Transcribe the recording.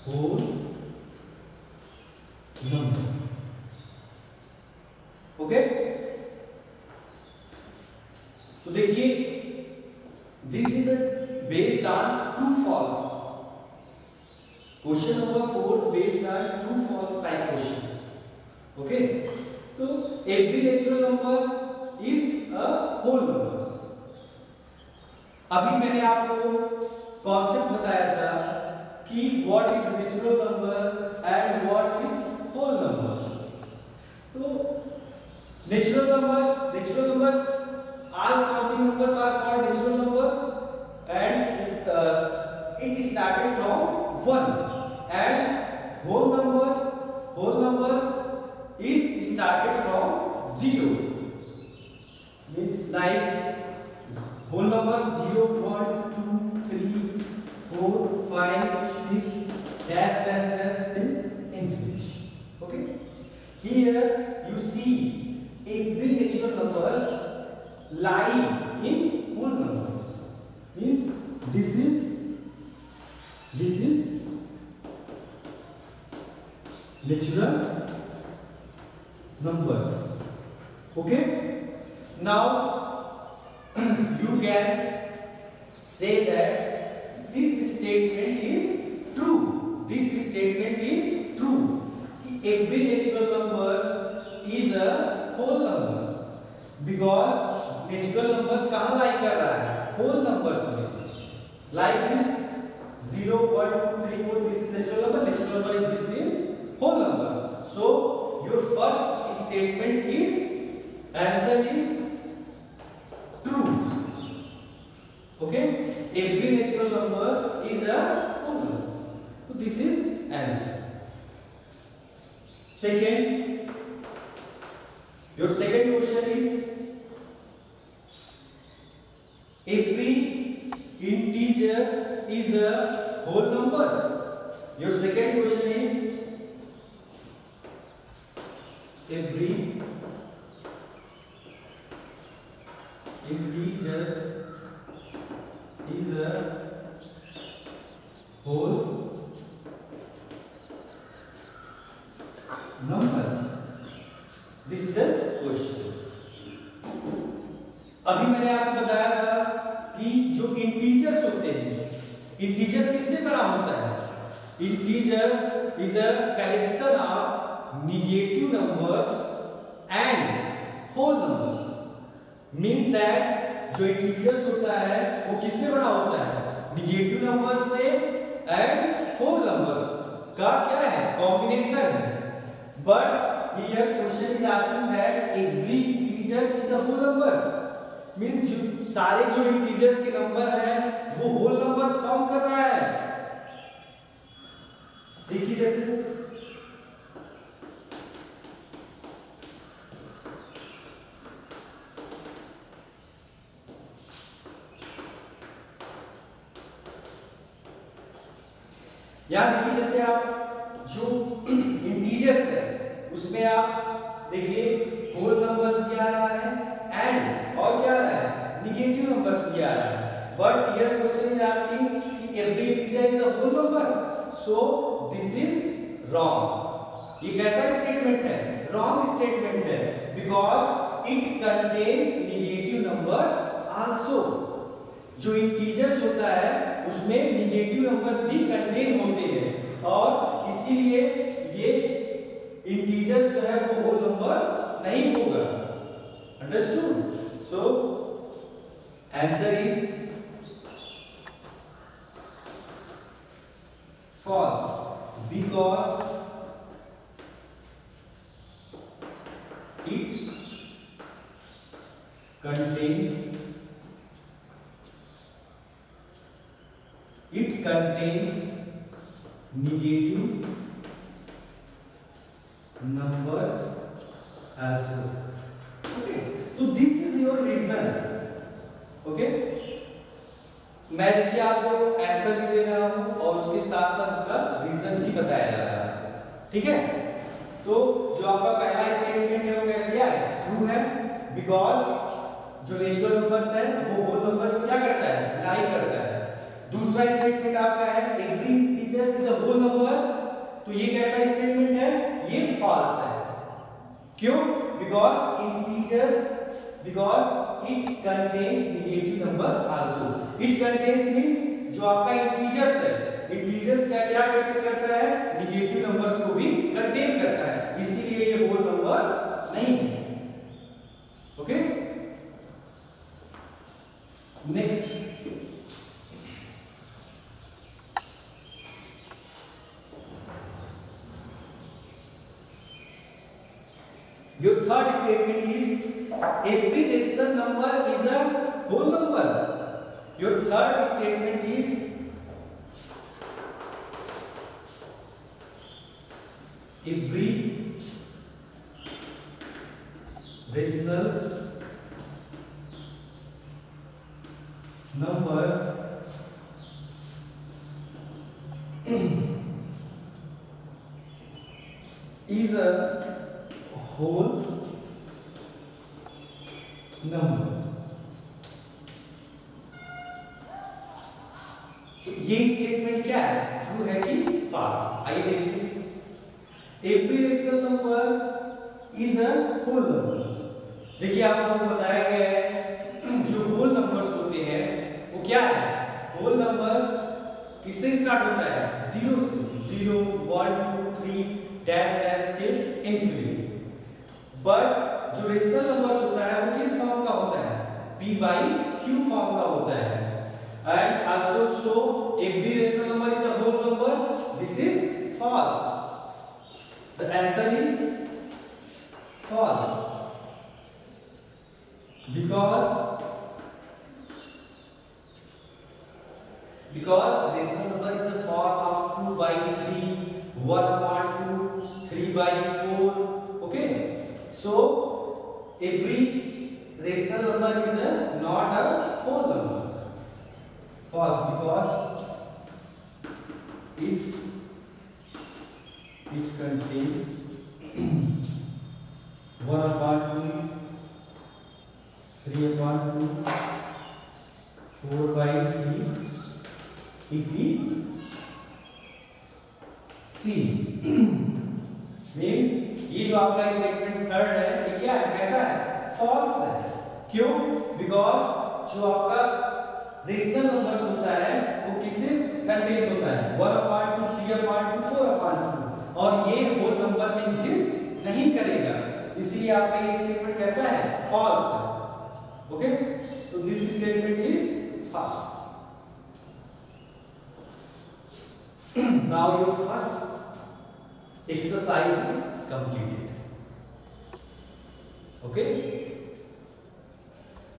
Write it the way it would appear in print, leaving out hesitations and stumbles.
Whole number. Okay, तो देखिए this is based on true false. Question number 4 based on true false type questions. Okay, तो every natural number is a whole numbers. अभी मैंने आपको concept बताया था कि what is natural number and what is whole numbers. तो natural numbers all counting numbers are called natural numbers, and it started from 1, and whole numbers is started from 0, means like whole numbers 0 1 2 3 4 5 6 dash dash dash till infinity. Okay, here you see every natural numbers lie in whole numbers, means this is natural numbers. Okay, now you can say that this statement is true. This statement is true. Every natural number is a whole numbers, because natural numbers कहां lie कर रहा है? Whole numbers में। Like this 0 1 2 3 4 this is natural number exist in whole numbers. So your first statement is answer is true. Okay, every natural number is a whole number, so this is answer. Second, your second question is every integers is a whole numbers. Your second question is every integers is a whole numbers. This is the questions. अभी मैंने आपको बताया था कि जो integers होते हैं, integers किससे बना होता है? Integers is a collection of negative numbers and whole numbers. Means that जो इंटीजर्स होता है वो किससे बना होता है? नेगेटिव नंबर्स से एंड होल नंबर्स का क्या है? कॉम्बिनेशन है। But here question is asking that every integers is a whole numbers, means जो सारे जो इंटीजर्स के नंबर है वो होल नंबर्स फॉर्म कर रहा है। देखिए जैसे यहां देखिए, जैसे आप जो इंटीजर्स है उसमें आप देखिए होल नंबर्स भी आ रहा है एंड और क्या आ रहा है? नेगेटिव नंबर्स भी आ रहा है। But here question is asking कि every integer is a whole numbers, so this is wrong. ये कैसा स्टेटमेंट है? रॉन्ग स्टेटमेंट है, because it contains negative numbers also. जो इंटीजर्स होता है उसमें नेगेटिव नंबर्स भी कंटेन होते हैं, और इसीलिए ये इंटीजर्स जो है वो होल नंबर्स नहीं होगा। Understood? So answer is false, because it contains negative numbers also. Okay, so this is your reason. Okay, मैं देखिए आपको आंसर भी दे रहा हूं और उसके साथ साथ उसका रीजन भी बताया जा रहा है। ठीक है, तो जो आपका पहला स्टेटमेंट है वो कैसे क्या है? ट्रू है, बिकॉज जो नेचुरल नंबर्स है वो होल नंबर्स क्या करता है? लाई करता है। दूसरा स्टेटमेंट आपका है every integers is a whole number, तो ये कैसा स्टेटमेंट है? ये फॉल्स है। क्यों? Because it contains negative numbers also. It contains means जो आपका इंटीजर्स है, इंटीजर्स क्या कंटेन करता है? नेगेटिव नंबर्स को भी कंटेन करता है, इसीलिए ये होल नंबर्स नहीं है। Okay, next your third statement is every rational number is a whole number. Your third statement is every rational number is a whole number। तो ये स्टेटमेंट क्या है? ट्रू है कि फॉल्स? आइए देखते हैं। Every rational number is a whole number. देखिए आपको बताया गया है जो होल नंबर्स होते हैं वो क्या है? होल नंबर्स किससे स्टार्ट होता है? जीरो से। 0 1 2 3 डैश डैश के इंफिनिटी। बट जो रेशनल नंबर्स होता है वो किस फॉर्म का होता है? p by q फॉर्म का होता है। And also so every rational number is a whole number. This is false. The answer is false because rational number is the form of 2 by 3, 1 upon 2, 3 by 4. Okay, so every rational number is not a whole numbers. False because it contains 1 upon 2, 3 upon 2, 4 by 3, etc. Means ये जो आपका statement third है ये क्या है? कैसा है? False है। क्यों? बिकॉज जो आपका रेशनल नंबर्स होता है वो किससे कंटेन्स होता है? 1 upon 2, 3 upon 2, 4 upon 2, और ये होल नंबर में एग्जिस्ट नहीं करेगा, इसीलिए आपका ये स्टेटमेंट कैसा है? फॉल्स है। ओके, तो this statement is false. Now your first exercise is completed. Okay.